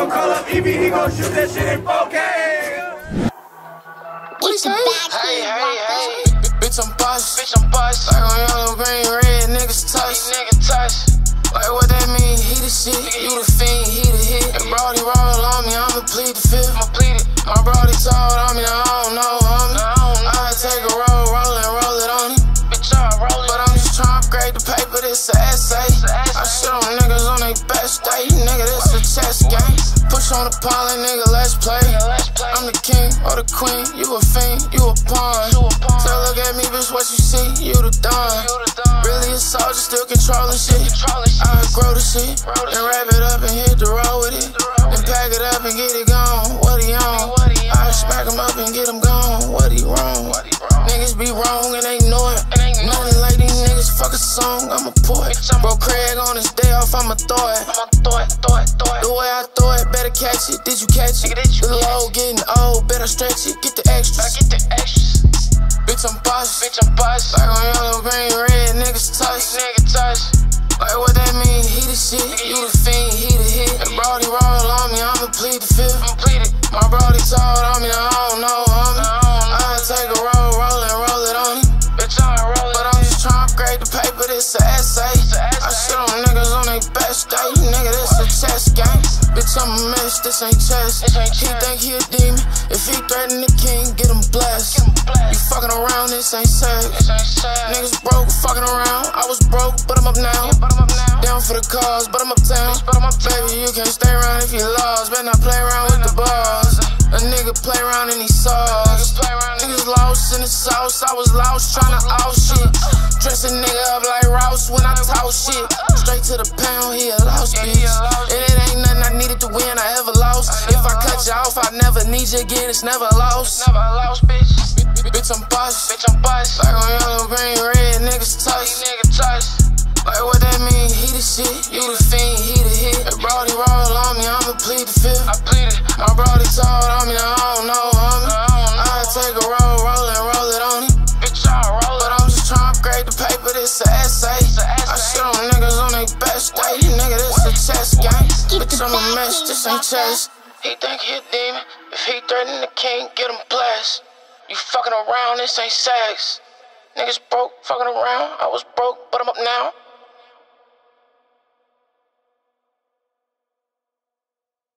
gon' call up Evie, he gon' shoot that shit in 4K. What he say? Hey. Bitch, I'm boss. Like on yellow, green, red, niggas touch. Like what that mean? He the shit, you the fiend, he the hit. And Brody roll on me, I'ma plead the fifth. My Brody told on me, I don't know, homie. I take a roll it on him. But I'm just tryna upgrade the paper, this a essay. I shit on niggas on they best day, nigga, this a chess game. Push on the pollen, nigga, let's play. I'm the king or the queen, you a fiend, you a pawn. So look at me, bitch, what you see, you the don. Really a soldier, still controlling shit. I grow the shit, and wrap it up and hit the road with it. And pack it up and get it gone, what he on? I smack him up and get him gone, what he wrong? Niggas be wrong and they know it. Nothing like these niggas, fuck a song, I'm a poet. Bro Craig on his day off, I'ma throw it. The way I throw it, better catch it, did you catch it? The low getting old, better stretch it, get the extras. Bitch, I'm boss. Like on yellow, green, red, niggas touch. Like what that mean? He the shit, you the fiend, he the hit. And Brody roll on me, I'ma plead the fifth. My Brody told on me, I don't know, homie. I take a roll it on him. But I'm just tryna upgrade the paper, this a essay. I shit on niggas on they best day, nigga, this a chess game. Bitch, I'm a mess, this ain't chess. He think he a demon, if he threaten the king, get him blessed. You fucking around, this ain't sex. Niggas broke, fucking around. I was broke, but I'm up now. Down for the cause, but I'm uptown. Baby, you can't stay around if you lost. Better not play around with the bars. A nigga play around in these sauce. Niggas lost in the sauce. I was lost tryna out shit. Dress a nigga up like Rouse when I talk shit. Straight to the pound, he a lost bitch. And it ain't nothing I needed to win, I ever lost. If I cut you off, I never need you again, it's never lost. Bitch, I'm boss. Like on yellow, green, red, niggas touch. Like what that mean? He the shit, you the fiend, he the hit. And Brody roll on me, I'ma plead the fifth. My Brody told on me, I don't know, homie. I take a roll it on him. But I'm just tryna upgrade the paper, this a essay. I shit on niggas on they best day, nigga, this a chess game. Bitch, I'm a mess, this ain't chess. He think he a demon, if he threaten the king, get him blessed. You fucking around, this ain't sex. Niggas broke, fucking around. I was broke, but I'm up now.